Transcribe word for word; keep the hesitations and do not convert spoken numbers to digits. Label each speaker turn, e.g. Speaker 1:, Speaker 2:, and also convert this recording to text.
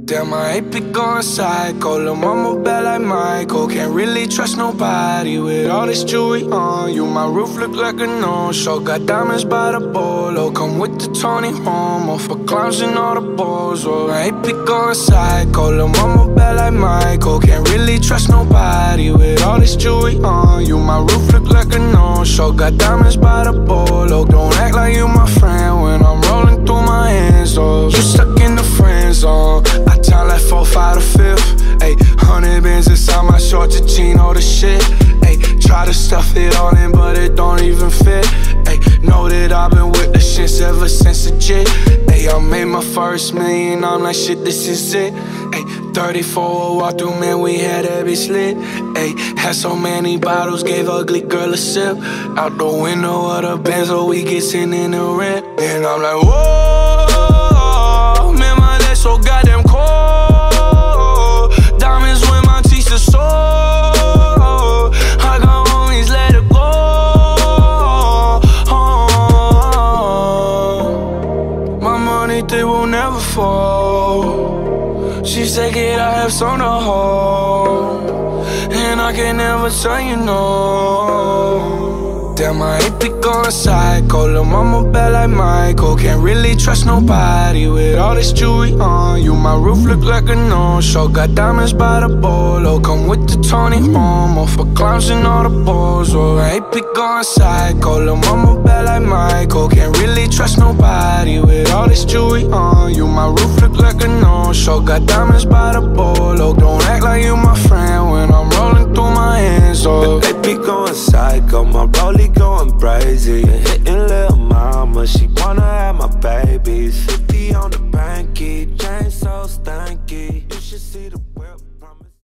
Speaker 1: Damn, I ain't be going psycho. Lil' mama bad like Michael. Can't really trust nobody with all this jewelry on you. My roof look like a no-show. Got diamonds by the bolo. Come with the Tony Romo for clowns and all the balls. Oh, I ain't be going psycho. Lil' mama bad like Michael. Can't really trust nobody with all this jewelry on you. My roof look like a no-show. Got diamonds by the bolo. Don't act like you my friend when I'm rolling through my hands. Oh, you stuck in the friend zone. I time like four, five to fifth. Ayy, hundred bins inside my shorts, a chino the shit. Ayy, try to stuff it all in, but it don't even fit. Ayy, know that I've been with the shits ever since the jit. Ayy, I made my first million, I'm like shit, this is it. Ayy, thirty-four walk through, man, we had that bitch lit. Ayy, had so many bottles, gave ugly girl a sip. Out the window of the Benz, so we get sitting in the rent. And I'm like, whoa, man, my legs so goddamn cold. Diamonds when my teeth are sore. I got homies, let it go. Oh, my money, they will never fall. She said, kid, I have some to hold, and I can never tell you no. Damn, I ain't be going psycho. Lil' mama bad like Michael. Can't really trust nobody with all this jewelry on you. My roof look like a no-show. Got diamonds by the bolo. Come with the Tony Romo for clowns and all the balls. Oh, I ain't be going psycho. Lil' mama bad like Michael. Can't really trust nobody with all this jewelry on you. My roof look like a no-show. Got diamonds by the bolo. Don't act like you my friend when I'm rolling through my hands. Oh,
Speaker 2: they be going psycho. My rollie going crazy.